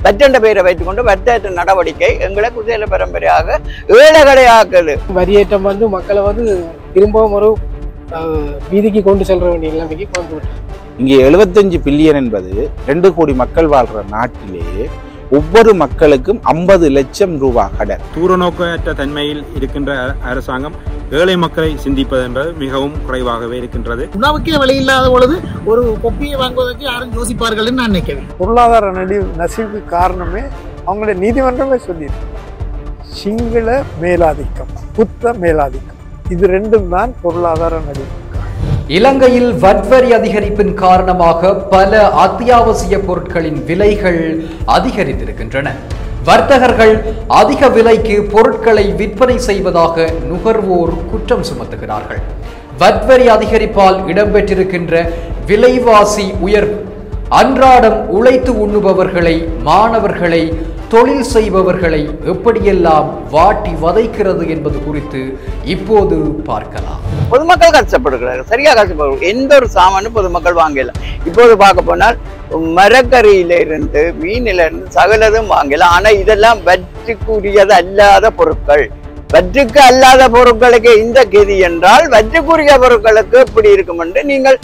வற்றண்ட பெயரை வைத்துக்கொண்டு வர்த்தக நடவடிக்கை எங்களை குசேல பரம்பரையாக ஏழைகளை ஆக்குது. வரியேற்றம் வந்து மக்களை வந்து திரும்பவும் ஒரு வீதிக்கு கொண்டு செல்ற வேண்டிய நிலைமைக்கு கொண்டு விட்டார். இங்கே 75 பில்லியன் என்பது 2 கோடி மக்கள் வாழ்ற நாட்டிலே ஒவ்வொரு மக்களுக்கும் 50 லட்சம் ரூபாய் கடன். தூரநோக்கற்ற தன்மையில் இருக்கின்ற அரசாங்கம் ஏழை மக்களை சிந்திப்பது என்பது மிகவும் குறைவாகவே இருக்கின்றது. உணவுக்கே விலை இல்லாத பொழுது ஒரு கொப்பியை வாங்குவதற்கு யாரும் யோசிப்பார்கள் நான் நினைக்கிறேன். பொருளாதார நசிவுக்கு காரணமே அவங்களுடைய நீதிமன்றமே சொல்லியிருக்கு. சிங்கள மேலாதிக்கம், புத்த மேலாதிக்கம், இது ரெண்டும் தான் பொருளாதார நலிவு. இலங்கையில் வட்வரி அதிகரிப்பின் காரணமாக பல அத்தியாவசிய பொருட்களின் விலைகள் அதிகரித்திருக்கின்றன. வர்த்தகர்கள் அதிக விலைக்கு பொருட்களை விற்பனை செய்வதாக நுகர்வோர் குற்றம் சுமத்துகிறார்கள். வட்வரி அதிகரிப்பால் இடம்பெற்றிருக்கின்ற விலைவாசி உயர்வு அன்றாடம் உழைத்து உண்ணுபவர்களை, மாணவர்களை, தொழில் செய்பவர்களை எப்படியெல்லாம் வாட்டி வதைக்கிறது என்பது குறித்து இப்போது பார்க்கலாம். பொதுமக்கள் கஷ்டப்படுகிறார்கள், சரியா கஷ்டப்படுகிறார்கள். எந்த ஒரு சாமானும் பொதுமக்கள் வாங்கலாம். இப்போது பார்க்க போனால் மரக்கறியிலிருந்து மீனிலிருந்து சகலதும் வாங்கலாம். ஆனா இதெல்லாம் வற்றுக்குரியது அல்லாத பொருட்கள். வற்றுக்கு அல்லாத பொருட்களுக்கு இந்த கதி என்றால் வற்றுக்குரிய பொருட்களுக்கு எப்படி இருக்கும் என்று நீங்கள்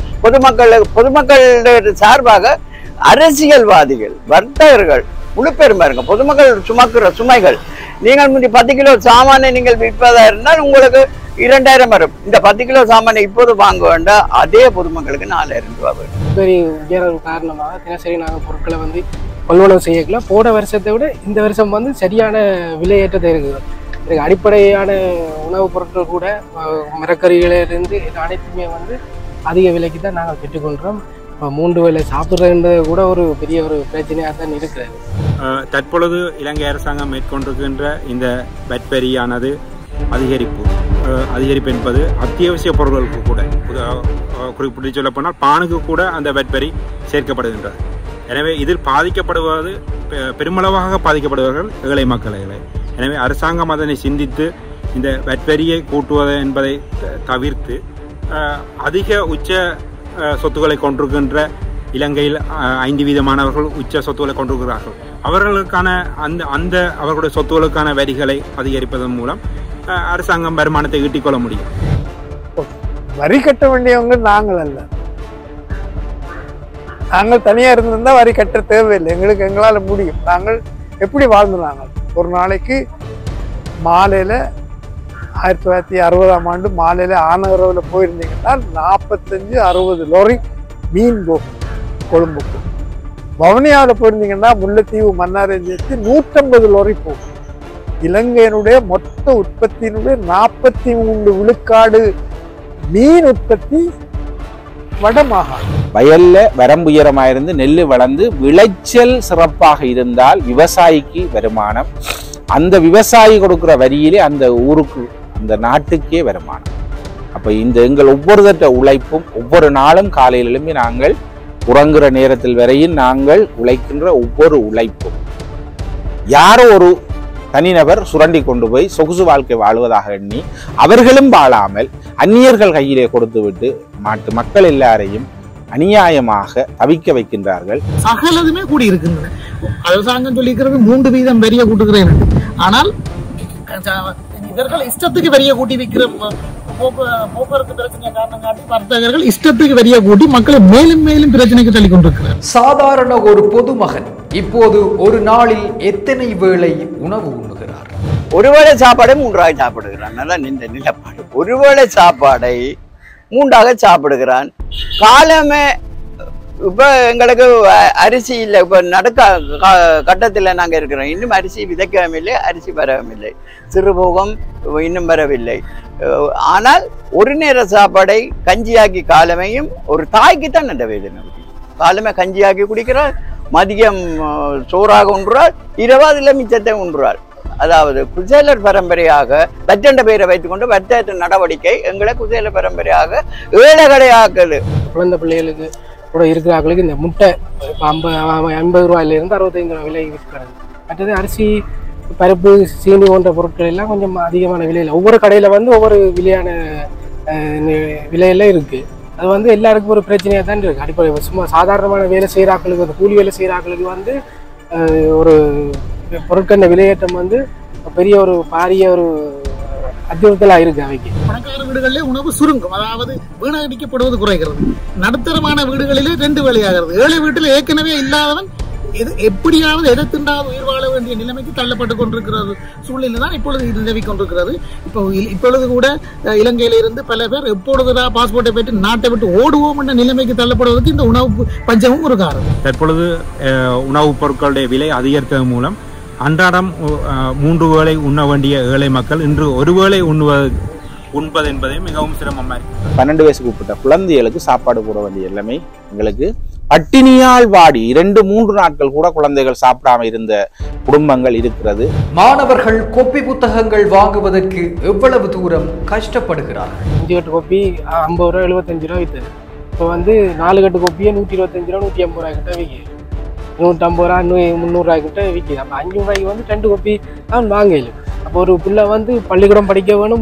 பொதுமக்கள் சார்பாக அரசியல்வாதிகள், வர்த்தகர்கள் முழு பெருமை இருங்க. பொதுமக்கள் சுமக்கிற சுமைகள், நீங்கள் 10 கிலோ சாமானை நீங்கள் விற்பதா இருந்தால் உங்களுக்கு 2000 வரும். இந்த 10 கிலோ சாமானை இப்போது வாங்க வேண்டாம், அதே பொதுமக்களுக்கு 4000 ரூபாய் வரும். சரி, உயர்வு காரணமாக தினசரி நாங்கள் பொருட்களை வந்து கொள்வனவு செய்யக்கலாம். போன வருஷத்தை விட இந்த வருஷம் வந்து சரியான விலையேற்றத்தை இருக்குது. அடிப்படையான உணவுப் பொருட்கள் கூட மரக்கறிகளிலிருந்து அனைத்துமே வந்து அதிக விலைக்கு தான் நாங்கள் பெற்றுக்கொள்கிறோம். 3 வேளை சாப்பிட்றது கூட ஒரு பெரிய ஒரு பிரச்சனையாக தான் இருக்கிறது. தற்பொழுது இலங்கை அரசாங்கம் மேற்கொண்டிருக்கின்ற இந்த வட்வரியானது அதிகரிப்பு என்பது அத்தியாவசிய பொருட்களுக்கு கூட, குறிப்பிட்டு சொல்லப்போனால் பானுக்கு கூட அந்த வட்வரி சேர்க்கப்படுகின்றது. எனவே இதில் பாதிக்கப்படுவது, பெருமளவாக பாதிக்கப்படுபவர்கள் ஏழை மக்களே. எனவே அரசாங்கம் அதனை சிந்தித்து இந்த வட்வரியை கூட்டுவது என்பதை தவிர்த்து அதிக உச்ச சொத்துக்களை கொண்டிருக்கின்ற இலங்கையில் 5% மாணவர்கள் உச்ச சொத்துக்களை கொண்டிருக்கிறார்கள். அவர்களுக்கான அந்த அவர்களுடைய சொத்துக்களுக்கான வரிகளை அதிகரிப்பதன் மூலம் அரசாங்கம் வருமானத்தை ஈட்டிக்கொள்ள முடியும். வரி கட்ட வேண்டியவங்க நாங்கள் அல்ல. நாங்கள் தனியா இருந்திருந்தா வரி கட்ட தேவையில்லை. எங்களால் முடியும். நாங்கள் எப்படி வாழ்ந்துனாங்க? ஒரு நாளைக்கு மாலையில 1960ஆம் ஆண்டு மாலையில ஆனகரவில் போயிருந்தீங்கன்னா 45-60 லோரி மீன் போகும் கொழும்புக்கு. வவுனியாவில் போயிருந்தீங்கன்னா முல்லைத்தீவு, மன்னாரை சேர்த்து 150 லோரி போகும். இலங்கையினுடைய மொத்த உற்பத்தியினுடைய 43 விழுக்காடு மீன் உற்பத்தி வடமாகாணம். வயல்ல வரம்பு உயரமாயிருந்து நெல் வளர்ந்து விளைச்சல் சிறப்பாக இருந்தால் விவசாயிக்கு வருமானம், அந்த விவசாயி கொடுக்கிற வரியிலே அந்த ஊருக்கு, அந்த நாட்டுக்கே வருமானம். அப்ப இந்த எங்கள் ஒவ்வொருத்தட்ட உழைப்பும், ஒவ்வொரு நாளும் காலையில் எழும்பி நாங்கள் உறங்குற நேரத்தில் வரையில் நாங்கள் உழைக்கின்ற ஒவ்வொரு உழைப்பும் யாரோ ஒரு தனிநபர் சுரண்டி கொண்டு போய் சொகுசு வாழ்க்கை வாழ்வதாக எண்ணி அவர்களும் வாழாமல் அந்நியர்கள் கையிலே கொடுத்துவிட்டு நாட்டு மக்கள் எல்லாரையும் அநியாயமாக தவிக்க வைக்கின்றார்கள். சகலதுமே கூடி இருக்கின்றன. அரசாங்கம் சொல்லிக்கிறது 3% வரிய கூட்டுகிறேன். ஆனால் இவர்கள் இஷ்டத்துக்கு வரிய கூட்டி வைக்கிற போக்குவரத்து பிரச்சனை காரணம் காட்டி வர்த்தகர்கள் இஷ்டத்துக்கு வரிய கூட்டி மக்களை மேலும் மேலும் பிரச்சனைக்கு தள்ளி கொண்டிருக்கிறார். சாதாரண ஒரு பொதுமகன் இப்போது ஒரு நாளில் எத்தனை வேளை உணவு உண்ணுகிறார்? ஒருவேளை சாப்பாடை 3 சாப்பிடுகிறான். அதான் இந்த நிலப்பாடு. ஒருவேளை சாப்பாடை 3 சாப்பிடுகிறான். காலமே இப்ப எங்களுக்கு அரிசி இல்லை. இப்ப நடக்க கட்டத்தில் நாங்க இருக்கிறோம். இன்னும் அரிசி விதைக்கவும் இல்லை, அரிசி வரவும் இல்லை, சிறுபோகம் இன்னும் வரவில்லை. ஆனால் ஒரு நேர சாப்பாடை கஞ்சியாக்கி காலமையும் ஒரு தாய்க்கு தான் நல்ல வேதனை. காலமே கஞ்சியாக்கி குடிக்கிறாள், மதியம் சோறாக உண்றாள், இரவாதில் மிச்சத்தை உண்றாள். அதாவது குசேலர் பரம்பரையாக வற்றண்ட பெயரை வைத்துக்கொண்டு வர்த்தக நடவடிக்கை எங்களை குசேலர் பரம்பரையாக ஏழைகளை ஆக்குது. குழந்தை பிள்ளைகளுக்கு கூட இருக்கிறார்களுக்கு இந்த முட்டை 50 ரூபாயிலிருந்து 65 ரூபாய் விலை விற்கிறது. மற்றது அரிசி, பருப்பு, சீனி போன்ற பொருட்கள் எல்லாம் கொஞ்சம் அதிகமான விலையில் ஒவ்வொரு கடையில் வந்து ஒவ்வொரு விலையான விலையெல்லாம் இருக்குது. அது வந்து எல்லாருக்கும் ஒரு பிரச்சனையாக தான் இருக்குது. அடிப்படை சும்மா சாதாரணமான வேலை செய்கிறாக்களுக்கு, அந்த கூலி வேலை செய்கிறாக்களுக்கு வந்து ஒரு பொருட்களின் விலையேற்றம் வந்து பெரிய ஒரு பாரிய ஒரு அச்சுறுத்தலாக இருக்கு அவைக்கு. பணக்கார வீடுகளிலே உணவு சுருங்கும், அதாவது வீணடிக்கப்படுவது குறைகிறது. நடுத்தரமான வீடுகளிலே 2 வேலையாகிறது. ஏழை வீட்டில் ஏற்கனவே இல்லாதவன் எப்படியாவது எடுத்துண்டாவது உயிர் வாழ வேண்டிய நிலைமைக்கு தள்ளப்பட்டு கொண்டிருக்கிறது சூழ்நிலை தான் இப்பொழுது நிலவி கொண்டிருக்கிறது. இப்பொழுது கூட இலங்கையில இருந்து பல பேர் எப்பொழுதுதான் பாஸ்போர்ட்டை பெற்று நாட்டை விட்டு ஓடுவோம் என்ற நிலைமைக்கு தள்ளப்படுவதற்கு இந்த உணவு பஞ்சமும் ஒரு காரணம். தற்பொழுது உணவுப் பொருட்களுடைய விலை அதிகரித்தது மூலம் அன்றாடம் 3 வேளை உண்ண வேண்டிய ஏழை மக்கள் இன்று ஒரு வேளை உண்பது என்பதே மிகவும் சிரமமாக இருக்கு. 12 வயசுக்கு உட்பட்ட குழந்தைகளுக்கு சாப்பாடு போட வேண்டிய எல்லாமே எங்களுக்கு பட்டினியால் வாடி 2-3 நாட்கள் கூட குழந்தைகள் சாப்பிடாம இருந்த குடும்பங்கள் இருக்கிறது. மாணவர்கள் கொப்பி புத்தகங்கள் வாங்குவதற்கு எவ்வளவு தூரம் கஷ்டப்படுகிறார்கள்? 5 கட்டு கொப்பி 50 ரூபா 75 ரூபா விற்று, இப்போ வந்து 4 கட்டு கொப்பியை 125 ரூபா 150 ரூபாய் கிட்ட விற்கிது, 150 ரூபா 300 ரூபாய் கிட்ட விற்கிது. அப்போ 5 ரூபாய்க்கு வந்து 2 கொப்பி தான் வாங்கலும். அப்போ ஒரு பிள்ளை வந்து பள்ளிக்கூடம் படிக்க வேணும்,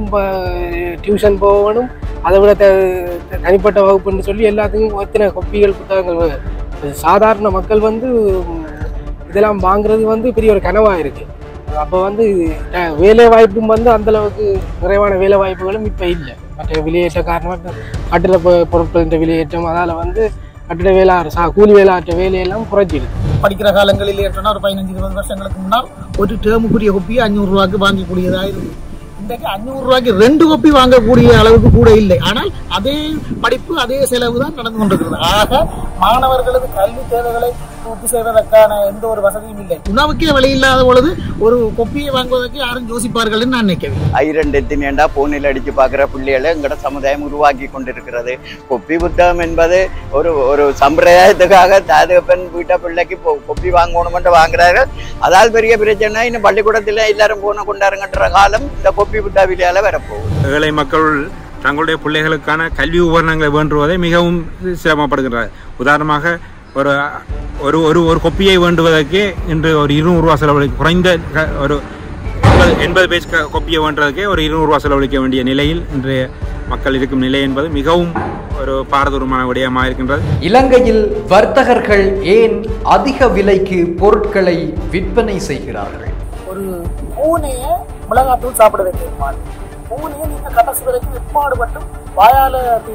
டியூஷன் போக வேணும், அதை விட தனிப்பட்ட வகுப்புன்னு சொல்லி எல்லாத்துக்கும் எத்தனை கொப்பிகள் புத்தகங்கள். சாதாரண மக்கள் வந்து இதெல்லாம் வாங்குறது வந்து பெரிய ஒரு கனவாக இருக்குது. அப்போ வந்து வேலை வாய்ப்பும் வந்து அந்தளவுக்கு நிறைவான வேலை வாய்ப்புகளும் இப்போ இல்லை. மற்ற விலையேற்ற காரணமாக கட்டிட பொருட்களின் விலையேற்றம், அதால் வந்து கட்டிட வேலை கூலி வேலையாற்ற வேலையெல்லாம் குறைச்சிடுது. படிக்கிற காலங்களில் ஏற்றனா ஒரு 15-20 வருஷங்களுக்கு முன்னால் ஒரு டேர்முக்குரிய கொப்பியை 500 ரூபாய்க்கு வாங்கக்கூடியதாக இருந்தது. இன்றைக்கு 500 ரூபாய்க்கு 2 கொப்பி வாங்கக்கூடிய அளவுக்கு கூட இல்லை. ஆனால் அதே படிப்பு அதே செலவு தான் நடந்து கொண்டிருக்கிறது. ஆக மாணவர்களது கல்வி தேவைகளை பூர்த்தி செய்வதற்கான எந்த ஒரு வசதியும் இல்லை. உணவுக்கே வழி இல்லாத பொழுது ஒரு கொப்பியை வாங்குவதற்கு யாரும் யோசிப்பார்கள் நான் நினைக்கிறேன். ஐரண்டு எத்தினேண்டா போனில் அடிச்சு பார்க்குற பிள்ளைகளை எங்கட சமுதாயம் உருவாக்கி கொண்டிருக்கிறது. கொப்பி புத்தகம் என்பது ஒரு சம்பிரதாயத்துக்காக தாதகப்பன் வீட்டை பிள்ளைக்கு கொப்பி வாங்கணுமென்று வாங்குறார்கள். அதால் பெரிய பிரச்சனை. இன்னும் பள்ளிக்கூடத்தில் எல்லாரும் போன கொண்டாருங்கன்ற காலம் இந்த கொப்பி புத்தகவிலையால வரப்போகுது. ஏழை மக்கள் தங்களுடைய பிள்ளைகளுக்கான கல்வி உபகரணங்களை வேண்டுவதை மிகவும் சிரமப்படுகின்றனர். உதாரணமாக ஒரு கொப்பியை வேண்டுவதற்கே இன்று ஒரு 200 ரூபா செலவழிக்க, குறைந்த ஒரு 80 பேஜ் கொப்பியை வேண்டுவதற்கே ஒரு 200 ரூபா செலவழிக்க வேண்டிய நிலையில் இன்றைய மக்கள் இருக்கும் நிலை என்பது மிகவும் ஒரு பாரதூரமான விடயமாக இருக்கின்றது. இலங்கையில் வர்த்தகர்கள் ஏன் அதிக விலைக்கு பொருட்களை விற்பனை செய்கிறார்கள்? ஒரு பூனையை மிளகாத்தூள் சாப்பிட வைக்கிறோம். பூனையை நீங்க கடைசி வரைக்கும் எப்பாடுபட்டும் வாயால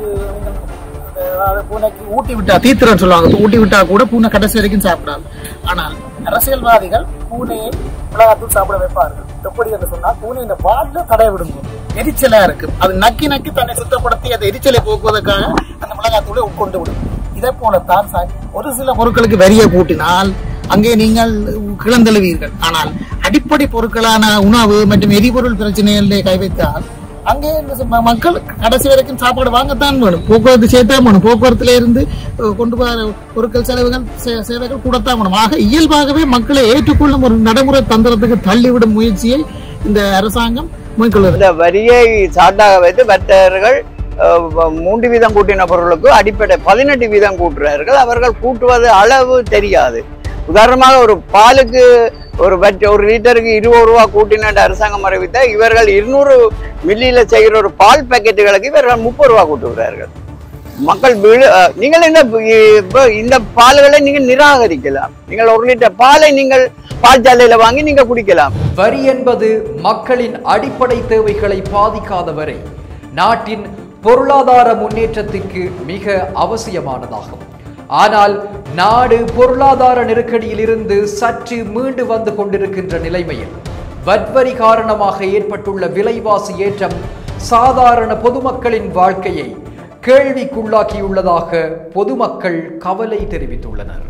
பூனைக்கு ஊட்டி விட்டா தீத்திரம் சொல்லுவாங்க, ஊட்டி விட்டா கூட பூனை கடைசி வரைக்கும் சாப்பிடாது. ஆனால் அரசியல்வாதிகள் பூனையை மிளகாத்தூள் சாப்பிட வைப்பார்கள். எப்படி என்று சொன்னா பூனை இந்த பால்ல தடை விடுங்க, எரிச்சலா இருக்கு, அது நக்கி நக்கி தன்னை சுத்தப்படுத்தி அந்த எரிச்சலை போக்குவதற்காக அந்த மிளகாத்தூளை உட்கொண்டு விடும். இதே போலத்தான் ஒரு சில பொருட்களுக்கு வரியை கூட்டினால் அங்கே நீங்கள் கிளந்தெழுவீர்கள். ஆனால் அடிப்படை பொருட்களான உணவு மற்றும் எரிபொருள் பிரச்சனைகளிலே கை வைத்தால் அங்கே மக்கள் கடைசி வரைக்கும் சாப்பாடு வாங்கத்தான் வேணும். போக்குவரத்து சேர்த்தான் வேணும். போக்குவரத்துல இருந்து கொண்டு போகிற பொருட்கள் செலவுகள் சேவைகள் கூடத்தான் வேணும். ஆக இயல்பாகவே மக்களை ஏற்றுக்கொள்ளும் ஒரு நடைமுறை தந்திரத்துக்கு தள்ளிவிடும் முயற்சியை இந்த அரசாங்கம் மேற்கொள்ளும். இந்த வரியை சாட்டாக வைத்து வர்த்தகர்கள் 3 வீதம் கூட்டின பொருளுக்கு அடிப்படை 18 வீதம் கூட்டுறார்கள். அவர்கள் கூட்டுவது அளவு தெரியாது. உதாரணமாக ஒரு பாலுக்கு ஒரு லிட்டருக்கு 20 ரூபா கூட்டின அரசாங்கம் அறிவித்த இவர்கள் 200 மில்லியில செய்கிற ஒரு பால் பாக்கெட்டுகளுக்கு இவர்கள் 30 ரூபா கூட்டுகிறார்கள். மக்கள் நீங்கள் என்ன இந்த பால்களை நீங்கள் நிராகரிக்கலாம். நீங்கள் 1 லிட்டர் பாலை நீங்கள் பால் சாலையில வாங்கி நீங்க குடிக்கலாம். வரி என்பது மக்களின் அடிப்படை தேவைகளை பாதிக்காத வரை நாட்டின் பொருளாதார முன்னேற்றத்திற்கு மிக அவசியமானதாகும். ஆனால் நாடு பொருளாதார நெருக்கடியில் இருந்து சற்று மீண்டு வந்து கொண்டிருக்கின்ற நிலைமையில் வரி காரணமாக ஏற்பட்டுள்ள விலைவாசி ஏற்றம் சாதாரண பொதுமக்களின் வாழ்க்கையை கேள்விக்குள்ளாக்கியுள்ளதாக பொதுமக்கள் கவலை தெரிவித்துள்ளனர்.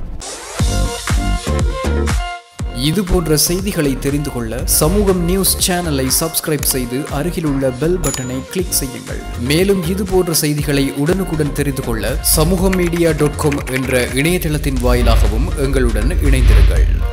இது போன்ற செய்திகளை தெரிந்து கொள்ள சமூகம் நியூஸ் சேனலை சப்ஸ்கிரைப் செய்து அருகில் உள்ள பெல் பட்டனை கிளிக் செய்யுங்கள். மேலும் இது போன்ற செய்திகளை உடனுக்குடன் தெரிந்து கொள்ள சமூகமீடியா.com என்ற இணையதளத்தின் வாயிலாகவும் எங்களுடன் இணைந்திருங்கள்.